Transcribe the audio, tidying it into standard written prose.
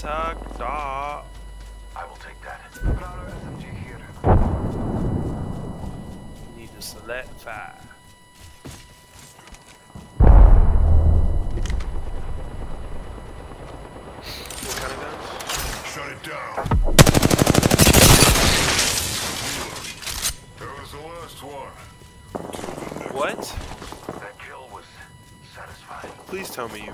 Tug dog. I will take that. Prowler SMG here. Need to select 5. What kind of guns? Shut it down. That was the last one. What? That kill was satisfying. Please tell me you